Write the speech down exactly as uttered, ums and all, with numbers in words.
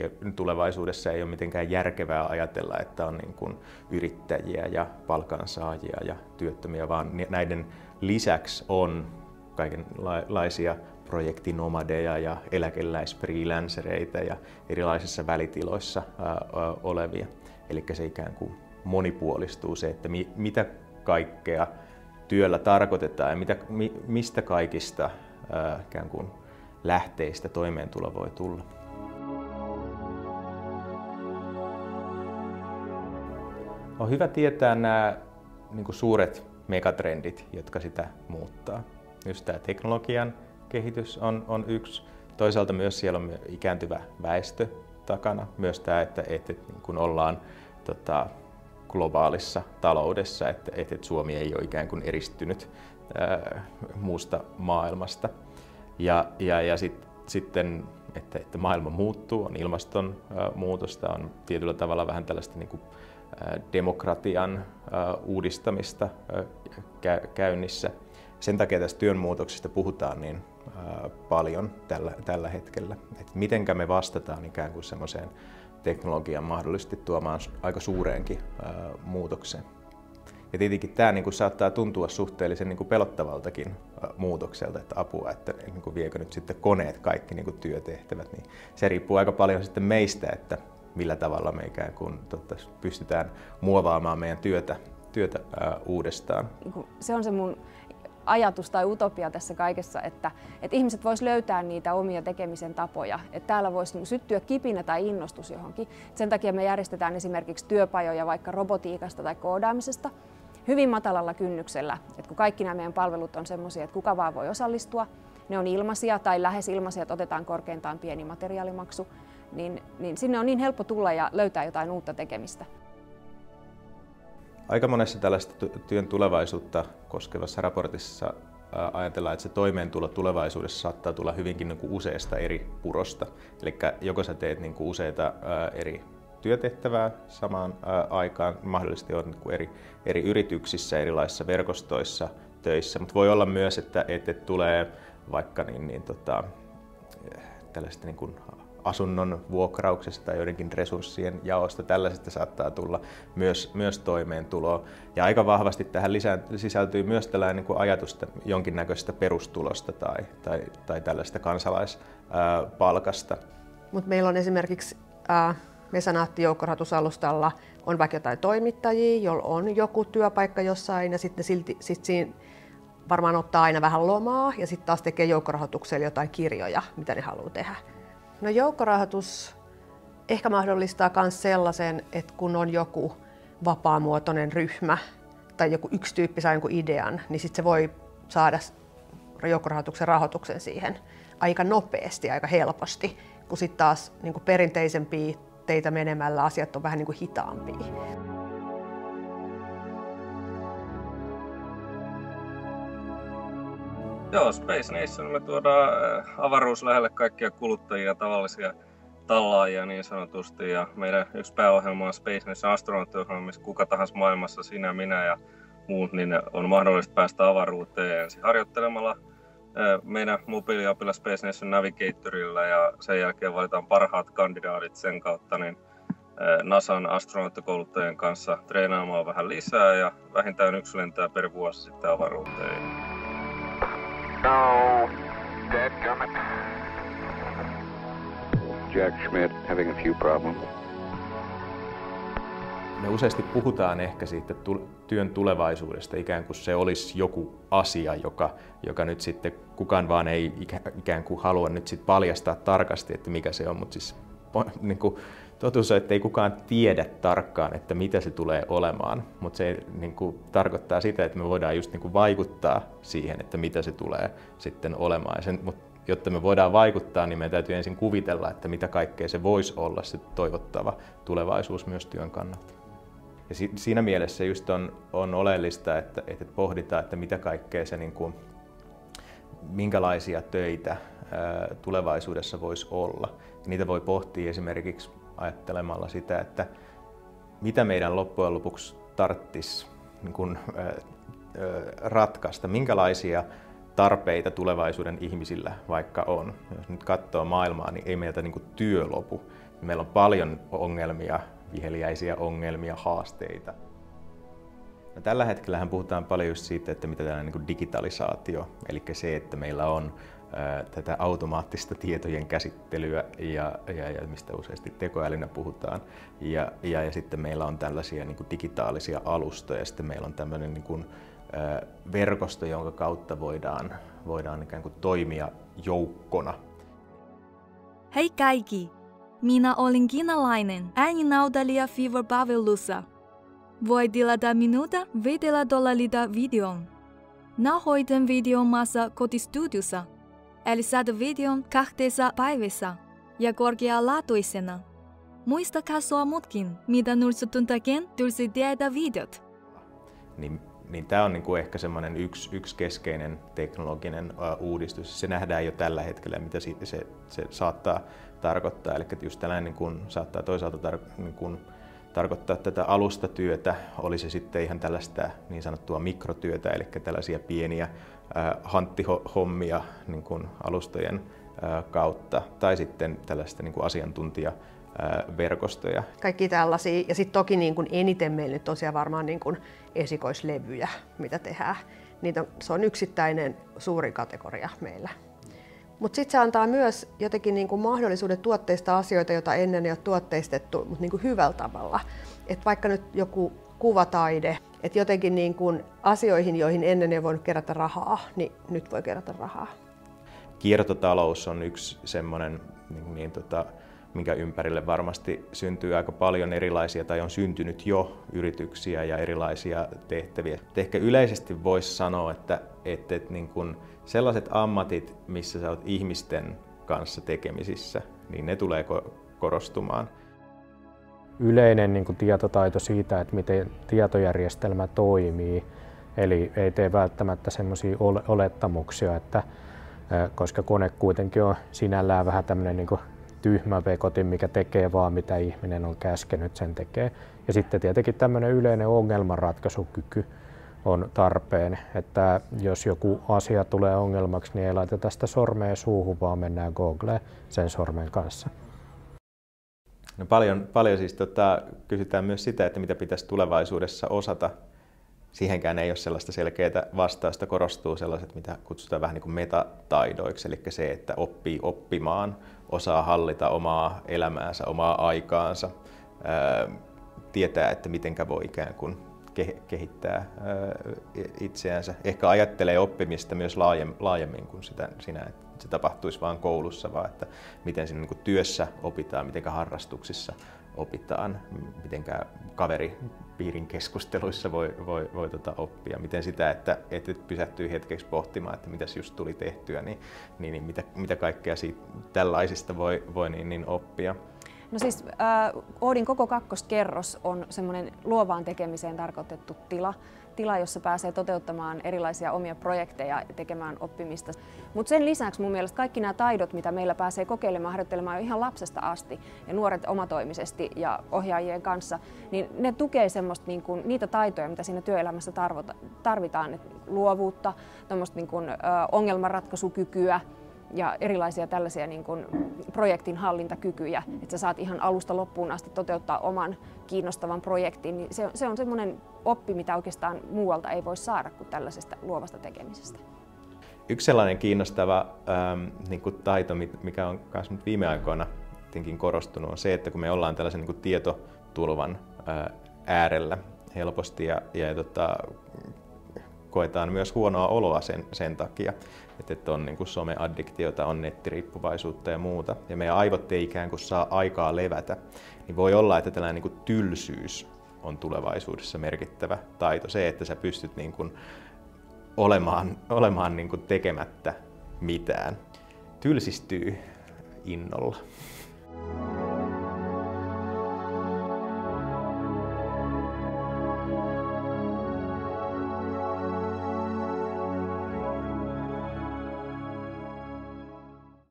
ei, tulevaisuudessa ei ole mitenkään järkevää ajatella, että on niin kuin yrittäjiä ja palkansaajia ja työttömiä, vaan näiden lisäksi on kaikenlaisia projektinomadeja ja eläkeläisfreelancereita ja erilaisissa välitiloissa ää, olevia. Eli se ikään kuin monipuolistuu se, että mi, mitä kaikkea työllä tarkoitetaan ja mitä, mi, mistä kaikista ää, ikään kuin lähteistä toimeentulo voi tulla. On hyvä tietää nämä niin kuin suuret megatrendit, jotka sitä muuttaa. Just tämä teknologian kehitys on, on yksi. Toisaalta myös siellä on ikääntyvä väestö takana. Myös tämä, että, että niin kuin ollaan tota, globaalissa taloudessa, että, että Suomi ei ole ikään kuin eristynyt ää, muusta maailmasta. Ja, ja, ja sit, sitten, että, että maailma muuttuu, on ilmastonmuutosta, on tietyllä tavalla vähän tällaista niin kuin, ää, demokratian ää, uudistamista ää, kä, käynnissä. Sen takia tästä työn muutoksista puhutaan niin ää, paljon tällä, tällä hetkellä. Että mitenkä me vastataan ikään kuin semmoiseen teknologian mahdollisesti tuomaan aika suureenkin ää, muutokseen. Ja tietenkin tämä niin kuin saattaa tuntua suhteellisen niin kuin pelottavaltakin ää, muutokselta, että apua, että niin kuin viekö nyt sitten koneet kaikki niin kuin työtehtävät. Niin se riippuu aika paljon sitten meistä, että millä tavalla me ikään kuin totta, pystytään muovaamaan meidän työtä, työtä ää, uudestaan. Se on se mun ajatus tai utopia tässä kaikessa, että, että ihmiset vois löytää niitä omia tekemisen tapoja. Että täällä voisi syttyä kipinä tai innostus johonkin. Sen takia me järjestetään esimerkiksi työpajoja vaikka robotiikasta tai koodaamisesta hyvin matalalla kynnyksellä. Että kun kaikki nämä meidän palvelut on sellaisia, että kuka vaan voi osallistua, ne on ilmaisia tai lähes ilmaisia, että otetaan korkeintaan pieni materiaalimaksu, niin, niin sinne on niin helppo tulla ja löytää jotain uutta tekemistä. Aika monessa tällaista työn tulevaisuutta koskevassa raportissa ajatellaan, että se toimeentulo tulevaisuudessa saattaa tulla hyvinkin niin kuin useasta eri purosta. Eli joko sä teet niin kuin useita eri työtehtävää samaan aikaan, mahdollisesti on niin kuin eri, eri yrityksissä, erilaisissa verkostoissa töissä, mutta voi olla myös, että, että tulee vaikka niin, niin, tota, tällaista niin kuin asunnon vuokrauksesta tai joidenkin resurssien jaosta, tällaisesta saattaa tulla myös, myös toimeentuloa. Ja aika vahvasti tähän lisään, sisältyy myös tällainen niin kuin ajatus jonkinnäköisestä perustulosta tai, tai, tai tällaista kansalaispalkasta. Mutta meillä on esimerkiksi äh, Mesenaatti-joukkorahoitusalustalla on vaikka jotain toimittajia, joilla on joku työpaikka jossain ja sitten silti, sit siinä varmaan ottaa aina vähän lomaa ja sitten taas tekee joukkorahoitukselle jotain kirjoja, mitä ne haluaa tehdä. No joukkorahoitus ehkä mahdollistaa myös sellaisen, että kun on joku vapaamuotoinen ryhmä tai joku yksi tyyppi saa jonkun idean, niin sitten se voi saada joukkorahoituksen rahoituksen siihen aika nopeasti, aika helposti, kun sitten taas niin kuin perinteisempiä teitä menemällä asiat on vähän niin kuin hitaampia. Joo, Space Nation me tuodaan avaruus lähelle kaikkia kuluttajia, tavallisia tallaajia niin sanotusti. Ja meidän yksi pääohjelma on Space Nation astronauttiohjelma, missä kuka tahansa maailmassa, sinä, minä ja muut, niin on mahdollista päästä avaruuteen ensin harjoittelemalla meidän mobiiliapilla Space Nation Navigatorilla ja sen jälkeen valitaan parhaat kandidaatit sen kautta niin NASAn astronauttikouluttajien kanssa treenaamaan vähän lisää ja vähintään yksi lentää per vuosi sitten avaruuteen. No, dadgummit. Jack Schmidt having a few problems. Me useasti puhutaan ehkä siitä työn tulevaisuudesta ikään kuin se olisi joku asia, joka, joka nyt sitten kukaan vaan ei ikään kuin halua nyt sitten paljastaa tarkasti, että mikä se on, mutta siis niin kuin totuus on, että ei kukaan tiedä tarkkaan, että mitä se tulee olemaan, mutta se niin kuin tarkoittaa sitä, että me voidaan just niin kuin vaikuttaa siihen, että mitä se tulee sitten olemaan. Ja sen, mutta jotta me voidaan vaikuttaa, niin meidän täytyy ensin kuvitella, että mitä kaikkea se voisi olla se toivottava tulevaisuus myös työn kannalta. Ja si, siinä mielessä just on, on oleellista, että, että pohditaan, että mitä kaikkea se, niin kuin, minkälaisia töitä ää, tulevaisuudessa voisi olla. Ja niitä voi pohtia esimerkiksi ajattelemalla sitä, että mitä meidän loppujen lopuksi tarvitsisi niin kuin, ää, ää, ratkaista, minkälaisia tarpeita tulevaisuuden ihmisillä vaikka on. Jos nyt katsoo maailmaa, niin ei meiltä niin kuin työ lopu. Meillä on paljon ongelmia, viheliäisiä ongelmia, haasteita. No, tällä hetkellähän puhutaan paljon just siitä, että mitä tällainen niin kuin digitalisaatio, eli se, että meillä on ää, tätä automaattista tietojen käsittelyä ja, ja, ja mistä useasti tekoälynä puhutaan. Ja, ja, ja sitten meillä on tällaisia niin kuin digitaalisia alustoja ja sitten meillä on tämmöinen niin kuin, ää, verkosto, jonka kautta voidaan, voidaan ikään kuin toimia joukkona. Hei kaikki! Minä olen kiinalainen ääninäyttelijä Fever Pavelussa. Voi tilata minulta viidellä dollarilla videon. Nauhoitan videon maassa kotistudiossa, eli saat videon kahdessa päivässä ja korkealaatuisena. Muista katsoa muutkin, mitä nursutuntakin tulisi tehdä videot. Niin, niin tämä on niinku ehkä semmoinen yksi, yksi keskeinen teknologinen uh, uudistus. Se nähdään jo tällä hetkellä, mitä se, se, se saattaa tarkoittaa. Eli just tällainen niin kun saattaa toisaalta tar- niin kun tarkoittaa tätä alustatyötä, oli se sitten ihan tällaista niin sanottua mikrotyötä, eli tällaisia pieniä äh, hanttihommia niin kuin alustojen äh, kautta, tai sitten tällaista niin kuin asiantuntijaverkostoja. Kaikki tällaisia, ja sitten toki niin kuin eniten meillä nyt tosiaan varmaan niin kuin esikoislevyjä, mitä tehdään. Niitä on, se on yksittäinen suuri kategoria meillä. Mutta sitten se antaa myös jotenkin niinku mahdollisuudet tuotteistaa asioita, joita ennen ei ole tuotteistettu, mutta niinku hyvällä tavalla. Et vaikka nyt joku kuvataide, että jotenkin niinku asioihin, joihin ennen ei voinut kerätä rahaa, niin nyt voi kerätä rahaa. Kiertotalous on yksi semmoinen, niin, niin, tota, minkä ympärille varmasti syntyy aika paljon erilaisia tai on syntynyt jo yrityksiä ja erilaisia tehtäviä. Ehkä yleisesti voisi sanoa, että, että, että niin kun sellaiset ammatit, missä sä oot ihmisten kanssa tekemisissä, niin ne tulee korostumaan. Yleinen niin kuin tietotaito siitä, että miten tietojärjestelmä toimii, eli ei tee välttämättä semmoisia olettamuksia, että koska kone kuitenkin on sinällään vähän tämmöinen niin kuin tyhmä vekotin, mikä tekee vaan mitä ihminen on käskenyt, sen tekee. Ja sitten tietenkin tämmöinen yleinen ongelmanratkaisukyky on tarpeen, että jos joku asia tulee ongelmaksi, niin ei laiteta sitä sormea suuhun, vaan mennään Googleen sen sormen kanssa. No paljon, paljon siis tota, kysytään myös sitä, että mitä pitäisi tulevaisuudessa osata. Siihenkään ei ole sellaista selkeää vastausta, korostuu sellaiset, mitä kutsutaan vähän niin kuin metataidoiksi, eli se, että oppii oppimaan, osaa hallita omaa elämäänsä, omaa aikaansa, ää, tietää, että mitenkä voi ikään kuin kehittää ää, itseänsä. Ehkä ajattelee oppimista myös laajemmin kuin sitä, siinä, että se tapahtuisi vain koulussa, vaan että miten siinä niin kuin työssä opitaan, mitenkä harrastuksissa opitaan, mitenkä kaveripiirin keskusteluissa voi, voi, voi tota oppia, miten sitä, että, että pysähtyy hetkeksi pohtimaan, että mitäs just tuli tehtyä, niin, niin, niin mitä, mitä kaikkea siitä, tällaisista voi, voi niin, niin oppia. No siis äh, Oodin koko kakkoskerros on semmoinen luovaan tekemiseen tarkoitettu tila, tila, jossa pääsee toteuttamaan erilaisia omia projekteja ja tekemään oppimista. Mutta sen lisäksi mun mielestä kaikki nämä taidot, mitä meillä pääsee kokeilemaan, harjoittelemaan jo ihan lapsesta asti ja nuoret omatoimisesti ja ohjaajien kanssa, niin ne tukee semmoista niin kuin, niitä taitoja, mitä siinä työelämässä tarvitaan, että luovuutta, tommoista niin kuin, ö, ongelmanratkaisukykyä ja erilaisia tällaisia niin kuin projektin hallintakykyjä, että sä saat ihan alusta loppuun asti toteuttaa oman kiinnostavan projektin, niin se, se on semmoinen oppi, mitä oikeastaan muualta ei voi saada kuin tällaisesta luovasta tekemisestä. Yksi sellainen kiinnostava ähm, niin kuin taito, mikä on myös nyt viime aikoina korostunut, on se, että kun me ollaan tällaisen niin kuin tietotulvan äh, äärellä helposti ja, ja tota, koetaan myös huonoa oloa sen, sen takia, että on niin kuin someaddiktiota, on nettiriippuvaisuutta ja muuta, ja meidän aivot ei ikään kuin saa aikaa levätä, niin voi olla, että tällainen niin kuin tylsyys on tulevaisuudessa merkittävä taito. Se, että sä pystyt niin kuin olemaan, olemaan niin kuin tekemättä mitään. Tylsistyy innolla.